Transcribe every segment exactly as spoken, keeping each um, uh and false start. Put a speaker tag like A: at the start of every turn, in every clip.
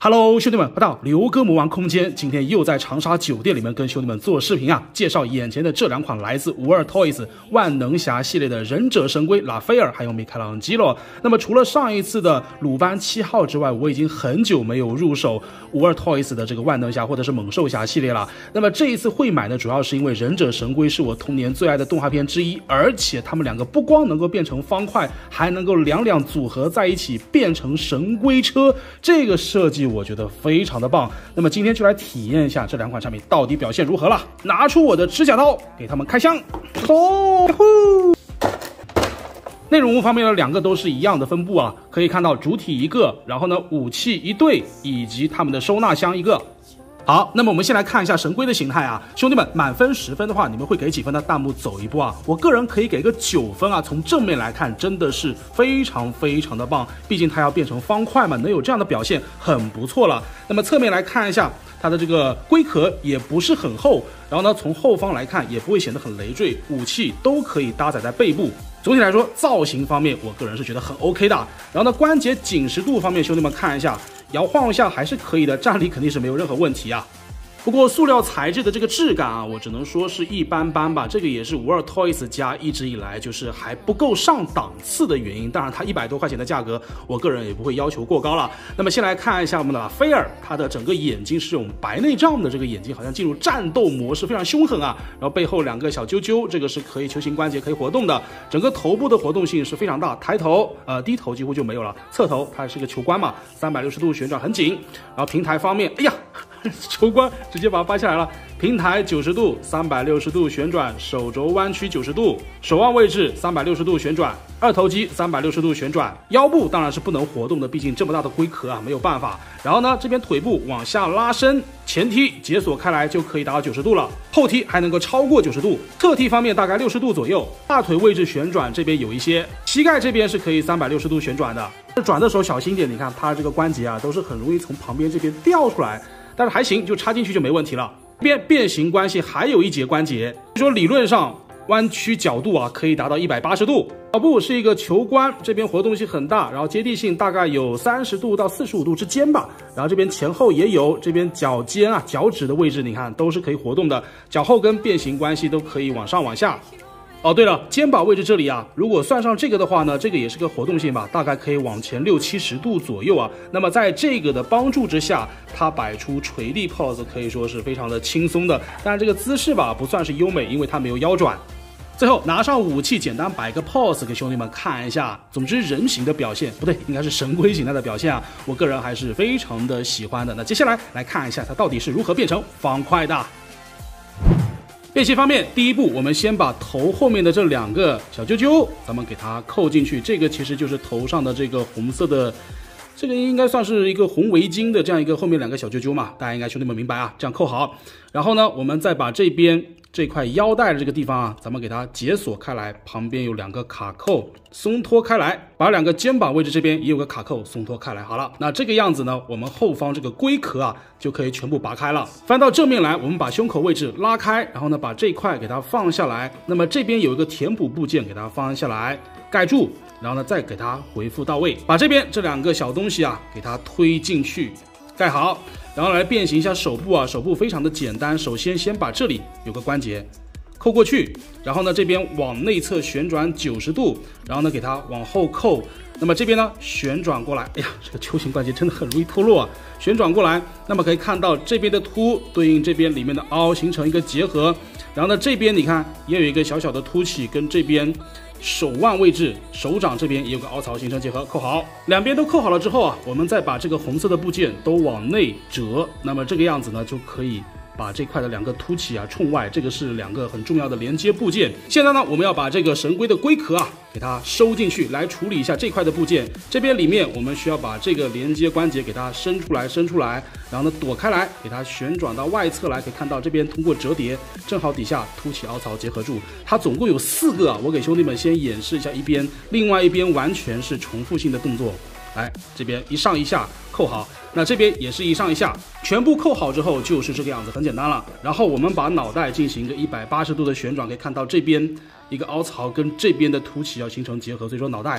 A: Hello， 兄弟们，回到刘哥魔王空间，今天又在长沙酒店里面跟兄弟们做视频啊，介绍眼前的这两款来自五二 Toys 万能侠系列的忍者神龟拉斐尔，还有米开朗基罗。那么除了上一次的鲁班七号之外，我已经很久没有入手五二 Toys 的这个万能侠或者是猛兽侠系列了。那么这一次会买呢，主要是因为忍者神龟是我童年最爱的动画片之一，而且他们两个不光能够变成方块，还能够两两组合在一起变成神龟车，这个设计我觉得非常的棒。那么今天就来体验一下这两款产品到底表现如何了。拿出我的指甲刀，给他们开箱。哦呼！内容物方面呢，两个都是一样的分布啊，可以看到主体一个，然后呢武器一对，以及他们的收纳箱一个。好，那么我们先来看一下神龟的形态啊，兄弟们，满分十分的话，你们会给几分呢？弹幕走一步啊，我个人可以给个九分啊。从正面来看，真的是非常非常的棒，毕竟它要变成方块嘛，能有这样的表现很不错了。那么侧面来看一下，它的这个龟壳也不是很厚，然后呢，从后方来看也不会显得很累赘，武器都可以搭载在背部。总体来说，造型方面，我个人是觉得很 OK 的。然后呢，关节紧实度方面，兄弟们看一下。摇晃一下还是可以的，站立肯定是没有任何问题啊。不过塑料材质的这个质感啊，我只能说是一般般吧。这个也是五二 Toys 家一直以来就是还不够上档次的原因。当然，它一百多块钱的价格，我个人也不会要求过高了。那么先来看一下我们的拉斐尔，它的整个眼睛是这种白内障的这个眼睛，好像进入战斗模式，非常凶狠啊。然后背后两个小揪揪，这个是可以球形关节可以活动的，整个头部的活动性是非常大。抬头呃低头几乎就没有了，侧头它是个球关嘛，三百六十度旋转很紧。然后平台方面，哎呀。球关直接把它掰下来了，平台九十度，三百六十度旋转，手肘弯曲九十度，手腕位置三百六十度旋转，二头肌三百六十度旋转，腰部当然是不能活动的，毕竟这么大的龟壳啊，没有办法。然后呢，这边腿部往下拉伸，前踢解锁开来就可以达到九十度了，后踢还能够超过九十度，侧踢方面大概六十度左右，大腿位置旋转这边有一些，膝盖这边是可以三百六十度旋转的。转的时候小心点，你看它这个关节啊，都是很容易从旁边这边掉出来。但是还行，就插进去就没问题了。这边变形关系还有一节关节，说理论上弯曲角度啊可以达到一百八十度。脚部是一个球关，这边活动性很大，然后接地性大概有三十度到四十五度之间吧。然后这边前后也有，这边脚尖啊脚趾的位置，你看都是可以活动的。脚后跟变形关系都可以往上往下。哦，对了，肩膀位置这里啊，如果算上这个的话呢，这个也是个活动性吧，大概可以往前六七十度左右啊。那么在这个的帮助之下，它摆出垂地 pose 可以说是非常的轻松的。但是这个姿势吧，不算是优美，因为它没有腰转。最后拿上武器，简单摆个 pose 给兄弟们看一下。总之，人形的表现不对，应该是神龟形态的表现啊，我个人还是非常的喜欢的。那接下来来看一下它到底是如何变成方块的。变形方面，第一步我们先把头后面的这两个小揪揪，咱们给它扣进去。这个其实就是头上的这个红色的，这个应该算是一个红围巾的这样一个后面两个小揪揪嘛，大家应该兄弟们明白啊，这样扣好。然后呢，我们再把这边这块腰带的这个地方啊，咱们给它解锁开来，旁边有两个卡扣，松脱开来，把两个肩膀位置这边也有个卡扣，松脱开来。好了，那这个样子呢，我们后方这个龟壳啊就可以全部拔开了。翻到正面来，我们把胸口位置拉开，然后呢把这一块给它放下来。那么这边有一个填补部件，给它放下来，盖住，然后呢再给它回复到位，把这边这两个小东西啊给它推进去，盖好。然后来变形一下手部啊，手部非常的简单。首先先把这里有个关节扣过去，然后呢这边往内侧旋转九十度，然后呢给它往后扣。那么这边呢旋转过来，哎呀，这个球形关节真的很容易脱落啊。旋转过来，那么可以看到这边的凸对应这边里面的凹，形成一个结合。然后呢这边你看也有一个小小的凸起，跟这边手腕位置、手掌这边也有个凹槽形成结合，扣好。两边都扣好了之后啊，我们再把这个红色的部件都往内折，那么这个样子呢，就可以把这块的两个凸起啊冲外，这个是两个很重要的连接部件。现在呢，我们要把这个神龟的龟壳啊给它收进去，来处理一下这块的部件。这边里面我们需要把这个连接关节给它伸出来，伸出来，然后呢躲开来，给它旋转到外侧来，可以看到这边通过折叠，正好底下凸起凹槽结合住。它总共有四个啊，我给兄弟们先演示一下一边，另外一边完全是重复性的动作。来，这边一上一下扣好，那这边也是一上一下，全部扣好之后就是这个样子，很简单了。然后我们把脑袋进行一个一百八十度的旋转，可以看到这边一个凹槽跟这边的凸起要形成结合，所以说脑袋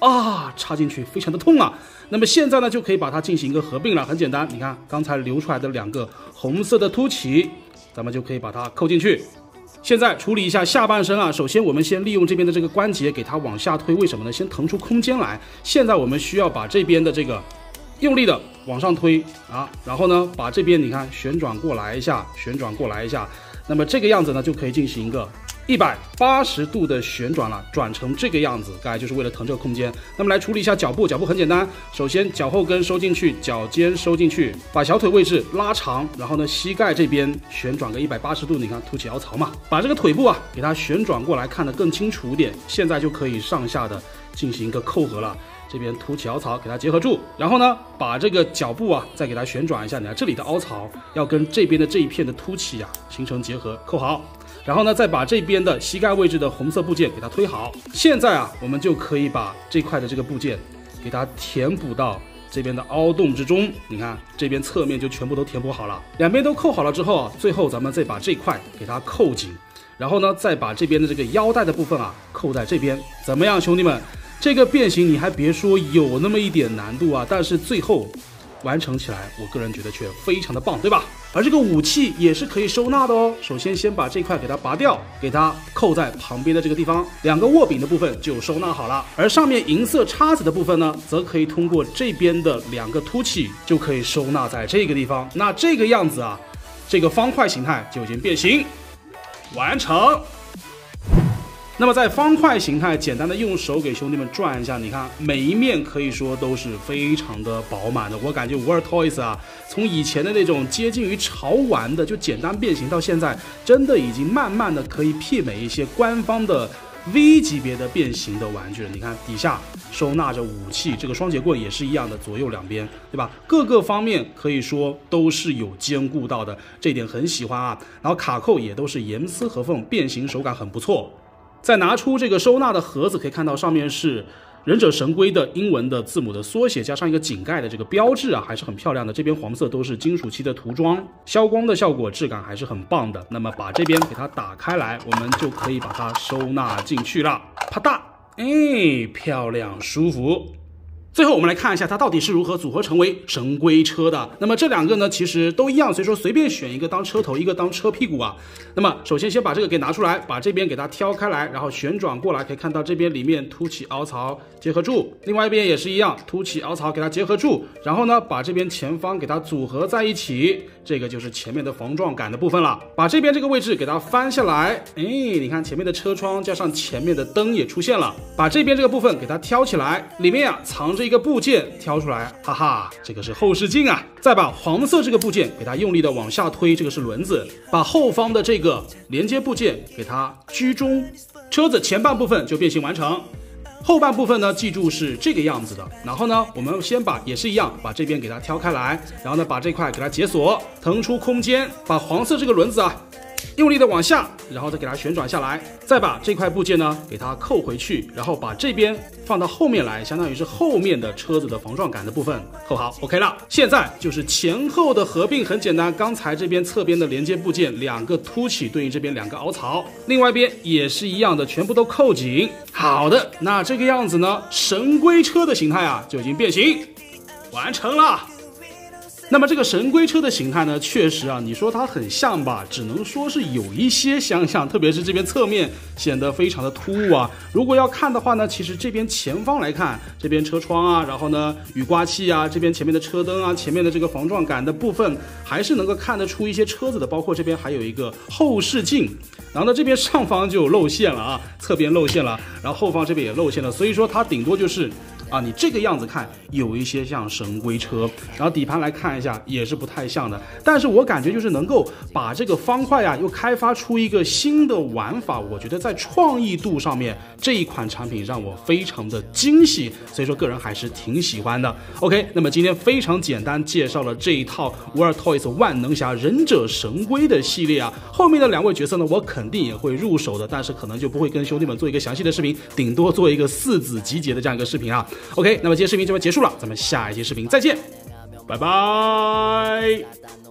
A: 啊，插进去非常的痛啊。那么现在呢，就可以把它进行一个合并了，很简单，你看刚才流出来的两个红色的凸起，咱们就可以把它扣进去。现在处理一下下半身啊，首先我们先利用这边的这个关节给它往下推，为什么呢？先腾出空间来。现在我们需要把这边的这个用力的往上推啊，然后呢把这边你看旋转过来一下，旋转过来一下，那么这个样子呢就可以进行一个一百八十度的旋转了，转成这个样子，刚才就是为了腾这个空间。那么来处理一下脚步，脚步很简单，首先脚后跟收进去，脚尖收进去，把小腿位置拉长，然后呢膝盖这边旋转个一百八十度，你看凸起凹槽嘛，把这个腿部啊给它旋转过来，看得更清楚一点。现在就可以上下的进行一个扣合了。这边凸起凹槽给它结合住，然后呢，把这个脚部啊再给它旋转一下，你看这里的凹槽要跟这边的这一片的凸起啊形成结合，扣好。然后呢，再把这边的膝盖位置的红色部件给它推好。现在啊，我们就可以把这块的这个部件给它填补到这边的凹洞之中。你看这边侧面就全部都填补好了，两边都扣好了之后啊，最后咱们再把这块给它扣紧，然后呢，再把这边的这个腰带的部分啊扣在这边。怎么样，兄弟们？这个变形你还别说有那么一点难度啊，但是最后完成起来，我个人觉得却非常的棒，对吧？而这个武器也是可以收纳的哦。首先先把这块给它拔掉，给它扣在旁边的这个地方，两个握柄的部分就收纳好了。而上面银色叉子的部分呢，则可以通过这边的两个凸起就可以收纳在这个地方。那这个样子啊，这个方块形态就已经变形完成。那么在方块形态简单的用手给兄弟们转一下，你看每一面可以说都是非常的饱满的。我感觉五二 Toys 啊，从以前的那种接近于潮玩的就简单变形，到现在真的已经慢慢的可以媲美一些官方的 V 级别的变形的玩具了。你看底下收纳着武器，这个双节棍也是一样的，左右两边，对吧？各个方面可以说都是有兼顾到的，这点很喜欢啊。然后卡扣也都是严丝合缝，变形手感很不错。再拿出这个收纳的盒子，可以看到上面是忍者神龟的英文的字母的缩写，加上一个井盖的这个标志啊，还是很漂亮的。这边黄色都是金属漆的涂装，消光的效果质感还是很棒的。那么把这边给它打开来，我们就可以把它收纳进去了。啪嗒，哎，漂亮舒服。最后我们来看一下它到底是如何组合成为神龟车的。那么这两个呢其实都一样，所以说随便选一个当车头，一个当车屁股啊。那么首先先把这个给拿出来，把这边给它挑开来，然后旋转过来，可以看到这边里面凸起凹槽结合住，另外一边也是一样，凸起凹槽给它结合住，然后呢把这边前方给它组合在一起，这个就是前面的防撞杆的部分了。把这边这个位置给它翻下来，哎，你看前面的车窗加上前面的灯也出现了。把这边这个部分给它挑起来，里面啊藏着一个部件，挑出来，哈哈，这个是后视镜啊。再把黄色这个部件给它用力的往下推，这个是轮子。把后方的这个连接部件给它居中，车子前半部分就变形完成。后半部分呢，记住是这个样子的。然后呢，我们先把也是一样，把这边给它挑开来，然后呢，把这块给它解锁，腾出空间，把黄色这个轮子啊，用力的往下，然后再给它旋转下来，再把这块部件呢给它扣回去，然后把这边放到后面来，相当于是后面的车子的防撞杆的部分扣好 OK 了。现在就是前后的合并，很简单，刚才这边侧边的连接部件两个凸起对应这边两个凹槽，另外一边也是一样的，全部都扣紧。好的，那这个样子呢，神龟车的形态啊就已经变形完成了。那么这个神龟车的形态呢，确实啊，你说它很像吧，只能说是有一些相像，特别是这边侧面显得非常的突兀啊。如果要看的话呢，其实这边前方来看，这边车窗啊，然后呢雨刮器啊，这边前面的车灯啊，前面的这个防撞杆的部分，还是能够看得出一些车子的，包括这边还有一个后视镜。然后呢，这边上方就有露馅了啊，侧边露馅了，然后后方这边也露馅了，所以说它顶多就是啊，你这个样子看有一些像神龟车，然后底盘来看一下也是不太像的，但是我感觉就是能够把这个方块啊又开发出一个新的玩法，我觉得在创意度上面这一款产品让我非常的惊喜，所以说个人还是挺喜欢的。OK， 那么今天非常简单介绍了这一套五二 Toys 万能侠忍者神龟的系列啊，后面的两位角色呢我肯定也会入手的，但是可能就不会跟兄弟们做一个详细的视频，顶多做一个四子集结的这样一个视频啊。OK， 那么今天视频这边结束了，咱们下一期视频再见，拜拜。